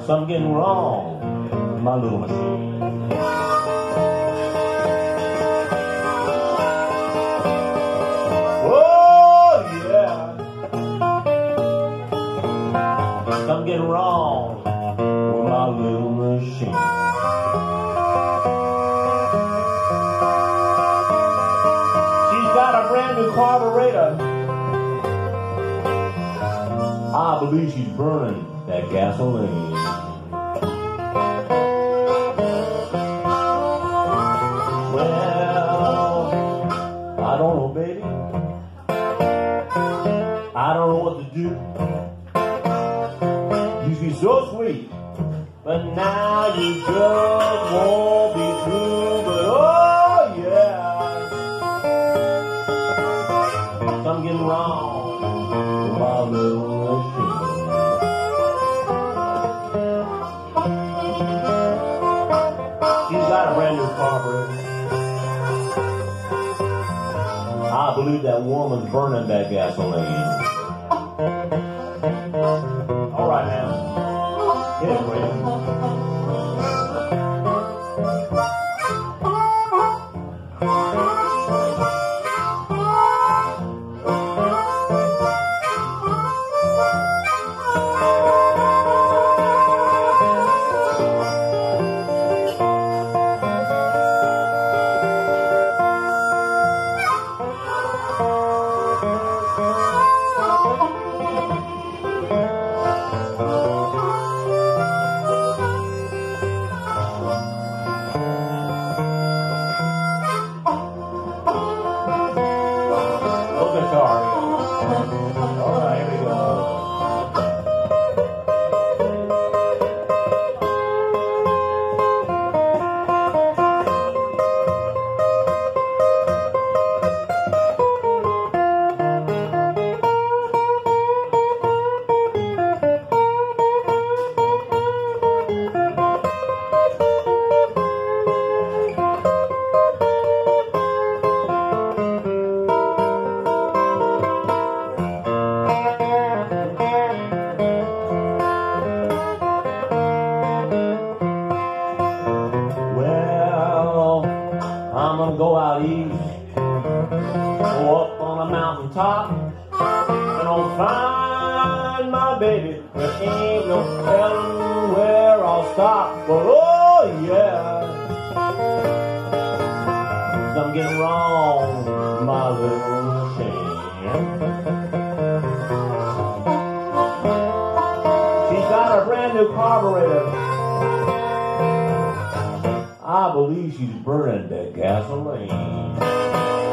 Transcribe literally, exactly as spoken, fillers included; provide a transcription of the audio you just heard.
something wrong with my little machine. Oh yeah, something wrong with my little machine. She's got a brand new carburetor. I believe she's burning that gasoline. Well, I don't know, baby. I don't know what to do. You feel so sweet, but now you just won't be true. But oh yeah, something wrong with my little machine. She's got a brand new carburetor. I believe that woman's burning that gasoline. All right now, hit it, Brandon. All right, here we go. I'm gonna go out east, go up on a mountain top, and I'll find my baby. There ain't no telling where I'll stop. But oh yeah, something wrong with my little machine. She's got a brand new carburetor. I believe she's burning that gasoline.